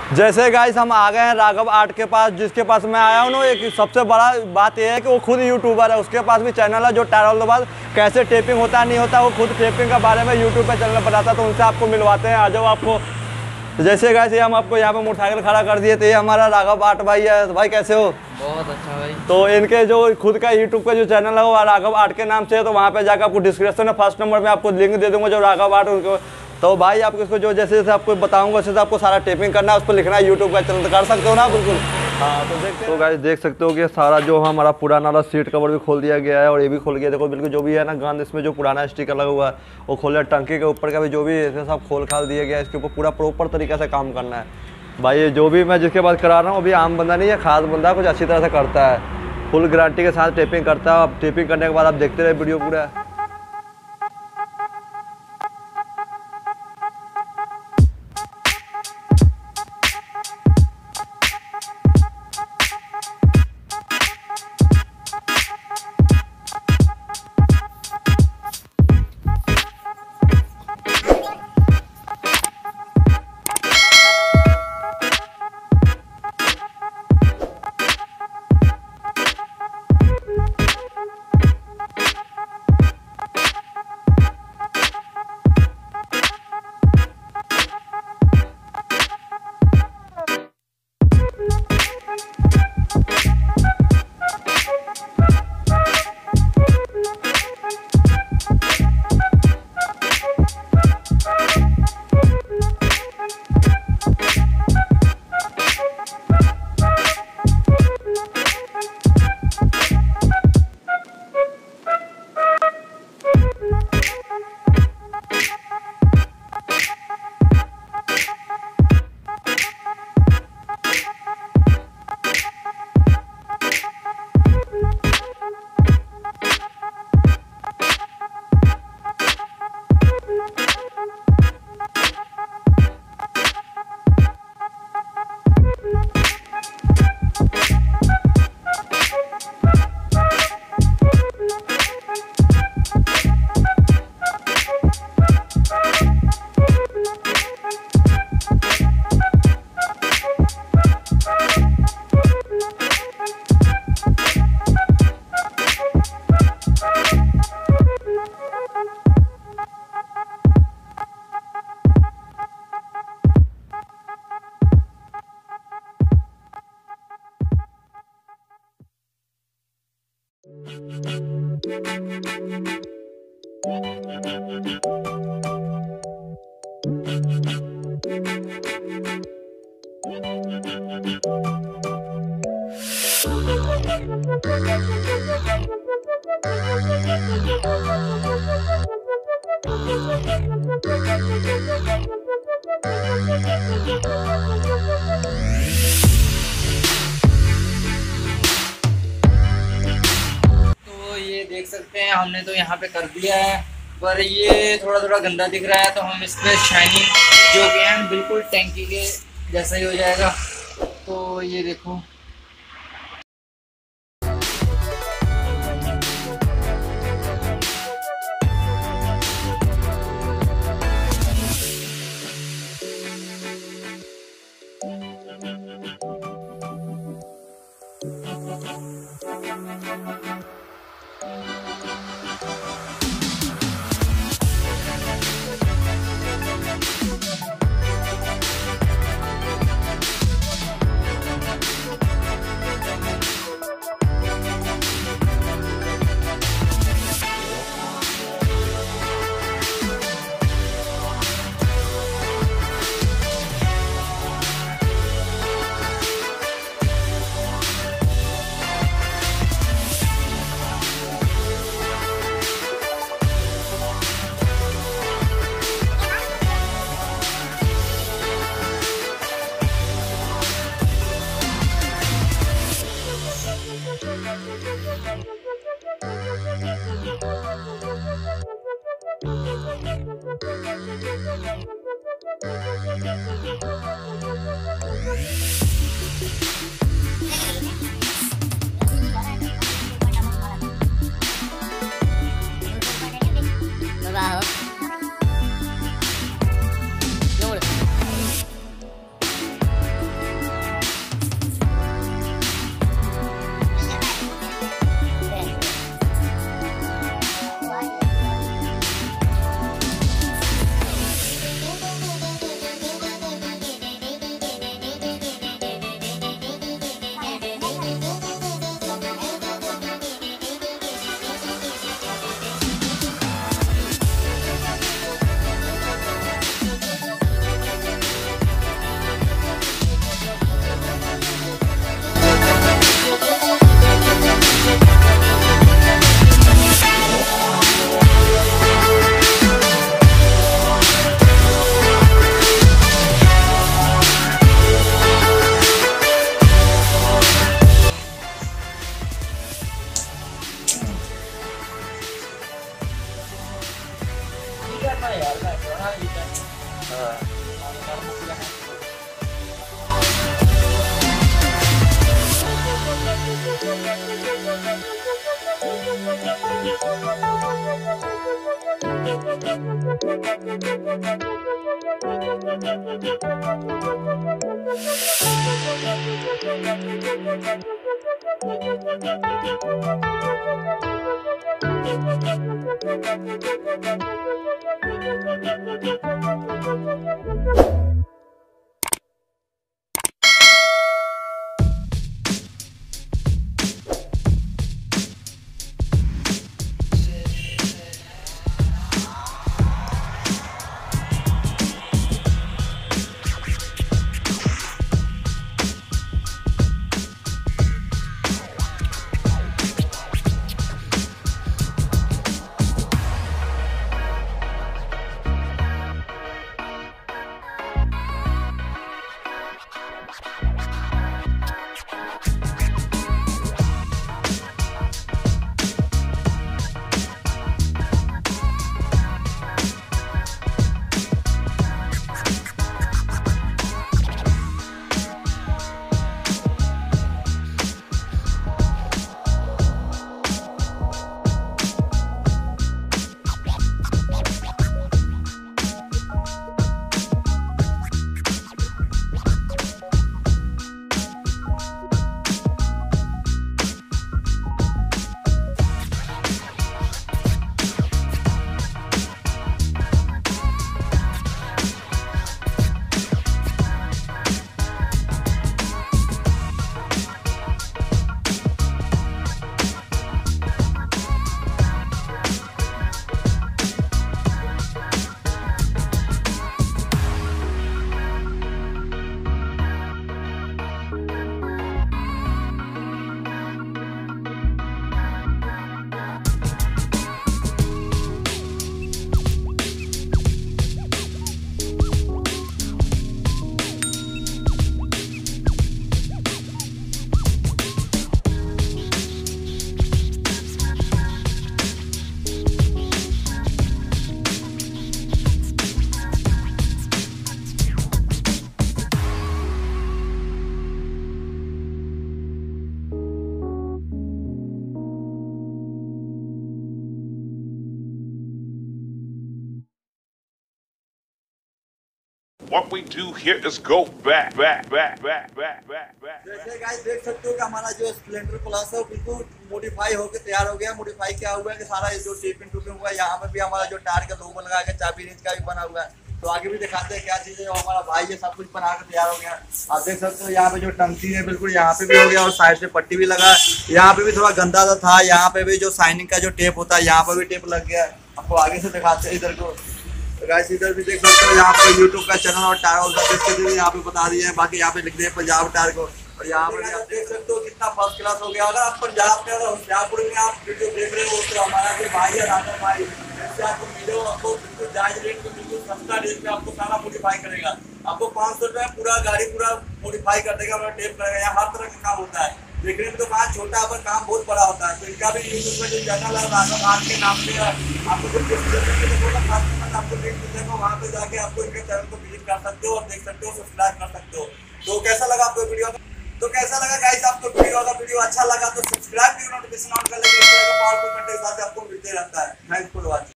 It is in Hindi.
जैसे गाइस हम आ गए हैं राघव आर्ट के पास, जिसके पास मैं आया हूँ ना, एक सबसे बड़ा बात यह है कि वो खुद यूट्यूबर है। उसके पास भी चैनल है जो टायर के बाद कैसे टेपिंग होता है नहीं होता, वो खुद टेपिंग के बारे में यूट्यूब पे चैनल बताता है। तो उनसे आपको मिलवाते हैं, आ जाओ आपको। जैसे गाइस ये हम आपको यहाँ पे मोटरसाइकिल खड़ा कर दिए, तो ये हमारा राघव आर्ट भाई है। तो भाई कैसे हो? बहुत अच्छा भाई। तो इनके जो खुद का यूट्यूब का जो चैनल है वो राघव आर्ट के नाम से है। तो वहाँ पे जाकर आपको डिस्क्रिप्शन में फर्स्ट नंबर में आपको लिंक दे दूंगा जो राघव आर्ट उनको। तो भाई आपको इसको जो जैसे जैसे आपको बताऊंगा वैसे आपको सारा टेपिंग करना है, उस पर लिखना है यूट्यूब का चैनल, तो कर सकते हो ना? बिल्कुल। हाँ तो देखते तो गाइस देख सकते हो कि सारा जो हमारा पुराना वाला सीट कवर भी खोल दिया गया है और ये भी खोल गया। देखो बिल्कुल जो भी है ना गंद, इसमें जो पुराना स्टिकर लगा हुआ है वो खोल दिया। टंकी के ऊपर का भी जो भी है सब खोल खाल दिया गया है। इसके ऊपर पूरा प्रॉपर तरीके से काम करना है भाई। ये जो भी मैं जिसके बात करा रहा हूँ अभी आम बंदा नहीं है, खास बंदा कुछ अच्छी तरह से करता है, फुल गारंटी के साथ टेपिंग करता है। अब टेपिंग करने के बाद आप देखते रहे वीडियो पूरा। देख सकते हैं हमने तो यहाँ पे कर दिया है, पर ये थोड़ा थोड़ा गंदा दिख रहा है तो हम इस पर शाइनिंग जो कि है बिल्कुल टैंकी के जैसा ही हो जाएगा। तो ये देखो What we do here is go back. जैसे गाइस देख सकते हो कि हमारा जो स्प्लेंडर प्लस है वो बिल्कुल मॉडिफाई होकर तैयार हो गया। मॉडिफाई क्या हुआ है कि सारा ये जो टेपिंग टूपिंग हुआ है, यहाँ पे भी हमारा जो टायर का लोगो लगा के चाबी रेंज का भी बना हुआ है। तो आगे भी दिखाते हैं क्या चीज़ है। हमारा भाई ये सब कुछ बना कर तैयार हो गया। आप देख सकते हो यहाँ पे जो टंकी है बिल्कुल यहाँ पे भी हो गया और साइड से पट्टी भी लगा। यहाँ पे भी थोड़ा गंदा सा था, यहाँ पे भी जो शाइनिंग का जो टेप होता है यहाँ पे भी टेप लग गया है। आपको आगे से दिखाते हैं इधर को। तो गाइस इधर भी देख सकते हो यहाँ पे यूट्यूब का चैनल और टायर उसके भी यहाँ पे बता दिए हैं। बाकी यहाँ पे लिख दिए पंजाब टायर को। और यहाँ पे आप देख सकते हो कितना फर्स्ट क्लास हो गया। अगर आप पंजाब में अगर होशियारपुर में आप वीडियो देख रहे हो तो हमारा जो भाई है राजा भाई, इससे आपको वीडियो आपको बिल्कुल जायज रेट में बिल्कुल सस्ता रेट में आपको सारा मॉडिफाई करेगा। आपको 500 रुपये पूरा गाड़ी पूरा मॉडिफाई कर देगा, पूरा टेप करेगा। यहाँ हर तरह का काम होता है। देखने में तो काम छोटा है पर काम बहुत बड़ा होता है। तो इनका भी यूट्यूब में जो चैनल है राजा भाई के नाम से आपको जो आपको लिंक मिलेगा, वहाँ पे जाके आपको इनके चैनल को विजिट कर सकते हो और देख सकते हो, सब्सक्राइब कर सकते हो। तो कैसा लगा आपको वीडियो? तो कैसा लगा गाइस आपको वीडियो? अगर वीडियो अच्छा लगा तो सब्सक्राइब की नोटिफिकेशन ऑन कर लेंगे। इस तरह का पावरफुल कंटेंट साथ आपको मिलते रहता है। Thanks for watching.